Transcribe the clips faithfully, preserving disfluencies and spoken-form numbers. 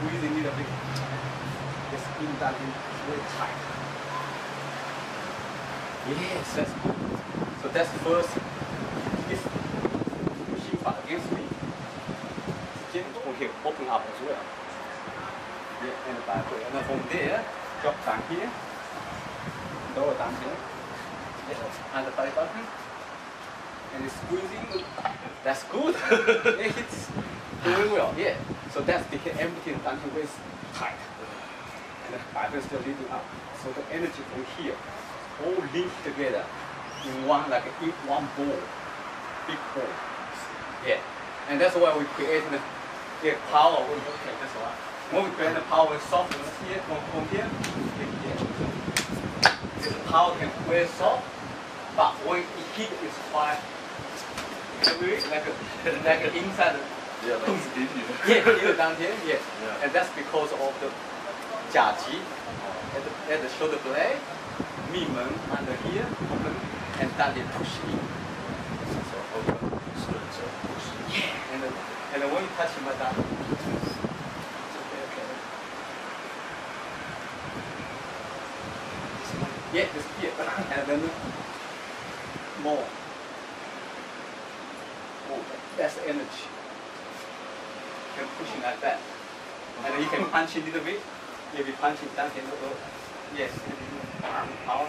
squeeze a little bit. The skin down in very tight. Yes, that's good. So that's first. This pushing part against me. Skin okay, open up as well. Yeah, and back way. And then from there, drop down here. Lower down here. Yeah, and the belly button. And it's squeezing. That's good. Yeah, it's doing well. Yeah. So that's the everything down here is tight. And the Bible is still leading up. So the energy from here all linked together in one like in one ball. Big ball. Yeah. And that's why we create the, the power. Okay, that's why. When we create the power softness here from, from here, here. This power can be very soft, but when it heat it's quite heavy, like a, like a inside. Yeah, like skin, you know. Yeah, here down here, yeah. Yeah. And that's because of the Taiji at the, at the shoulder blade, Ming under here, open, and then they push in. So open, so it's a push. Yeah. And then, and then when you touch him like that, yeah, just here, and then more. Oh, that's the energy. You can push it like that. And then you can punch a little bit. Maybe punch it down here. Yes. Power.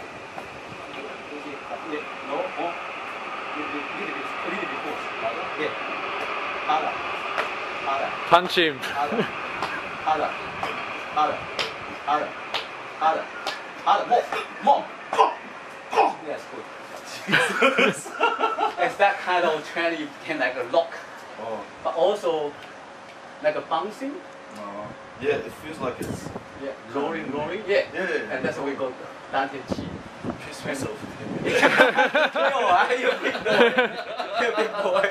Yeah. No, more. A little bit, a little bit force. Yeah. Harder. Harder. Punch him. Harder. Harder. Harder. Harder. Harder. Harder. More. More. Yes, good. It's that kind of training you can like a lock. Oh. But also like a bouncing. Oh. Yeah, it feels like it's yeah, rolling, rolling. Yeah. Yeah, yeah, yeah. And that's what we call Taichi. piss myself. No, I you big boy. You're a big boy.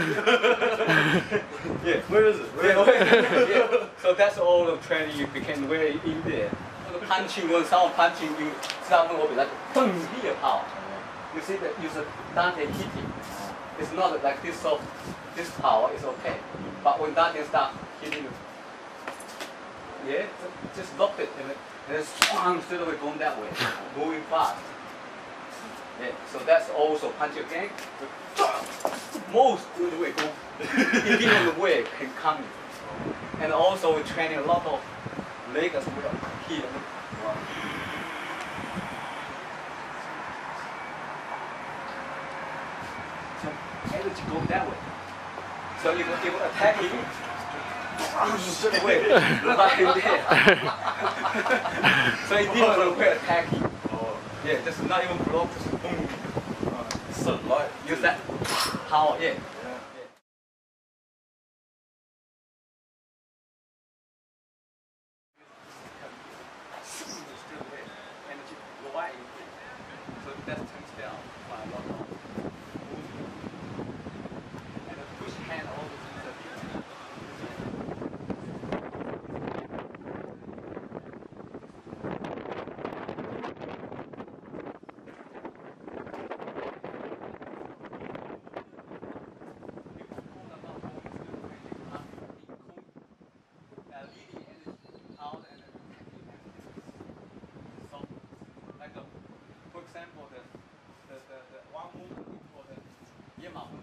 Yeah. Where is it? Where Yeah, is it? yeah. So that's all the training you became very in there. The punching, when someone punching you, someone will be like boom, here power. You see that you should Dante hitting. It's not like this soft, this power is okay. But when Dante starts hitting, yeah, just lock it and then swung straight away going that way, moving fast. Yeah, so that's also punch again. Most good way go, beginning of the way can come. And also we're training a lot of leg as well here. So energy go that way. So if you attack him, straight away, right in there. So he didn't way attack him. Oh. Yeah, just not even block, just boom. So light. Use that power, yeah. For example, the, the, the, the one movement for the Yojimbo.